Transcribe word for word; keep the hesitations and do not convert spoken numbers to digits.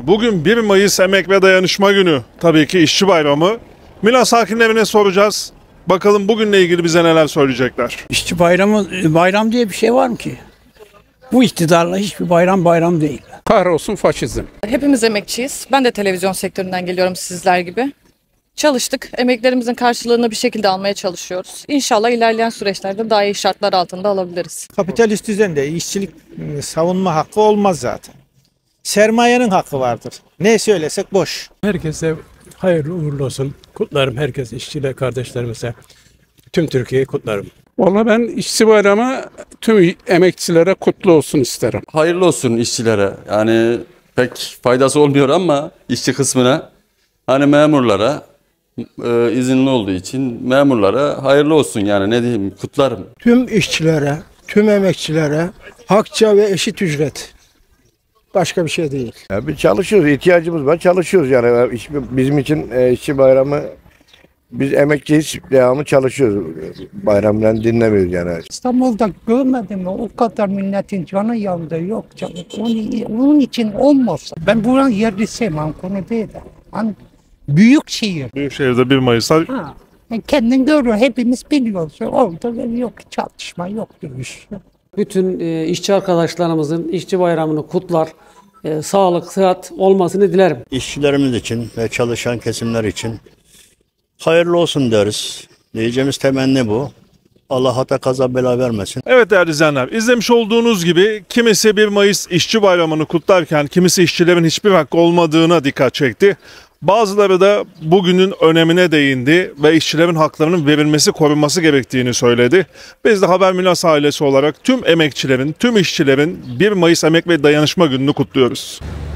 Bugün bir Mayıs Emek ve Dayanışma Günü. Tabii ki işçi bayramı. Milas sakinlerine soracağız. Bakalım bugünle ilgili bize neler söyleyecekler. İşçi bayramı, bayram diye bir şey var mı ki? Bu iktidarla hiçbir bayram bayram değil. Kahrolsun faşizm. Hepimiz emekçiyiz. Ben de televizyon sektöründen geliyorum sizler gibi. Çalıştık. Emeklerimizin karşılığını bir şekilde almaya çalışıyoruz. İnşallah ilerleyen süreçlerde daha iyi şartlar altında alabiliriz. Kapitalist düzende işçilik savunma hakkı olmaz zaten. Sermayenin hakkı vardır. Ne söylesek boş. Herkese hayırlı uğurlu olsun. Kutlarım herkes, işçiler kardeşlerimize. Tüm Türkiye'yi kutlarım. Vallahi ben işçi bayramı tüm emekçilere kutlu olsun isterim. Hayırlı olsun işçilere. Yani pek faydası olmuyor ama işçi kısmına, hani memurlara e, izinli olduğu için memurlara hayırlı olsun, yani ne diyeyim, kutlarım. Tüm işçilere, tüm emekçilere hakça ve eşit ücret. Başka bir şey değil. Ya biz çalışıyoruz, ihtiyacımız var, çalışıyoruz yani. Bizim için e, işçi bayramı, biz emekçiyiz, devamlı çalışıyoruz. Bayramdan dinlemiyoruz yani. İstanbul'da görmedim mi? O kadar milletin canı yandı. Yok canım. Onun, onun için olmazsa. Ben buranın yerlisiyim. Ankara değil de. Hani büyük şehir. Büyükşehir'de bir Mayıs'ta Ha. Yani kendin görüyor. Hepimiz biliyoruz. Orada yok çatışma, yok dövüş. Bütün e, işçi arkadaşlarımızın işçi bayramını kutlar, e, sağlık, sıhhat olmasını dilerim. İşçilerimiz için ve çalışan kesimler için hayırlı olsun deriz. Diyeceğimiz temenni bu. Allah hata kaza bela vermesin. Evet değerli izleyenler, izlemiş olduğunuz gibi kimisi bir Mayıs işçi bayramını kutlarken kimisi işçilerin hiçbir hakkı olmadığına dikkat çekti. Bazıları da bugünün önemine değindi ve işçilerin haklarının verilmesi, korunması gerektiğini söyledi. Biz de Haber Milas ailesi olarak tüm emekçilerin, tüm işçilerin bir Mayıs Emek ve Dayanışma Günü'nü kutluyoruz.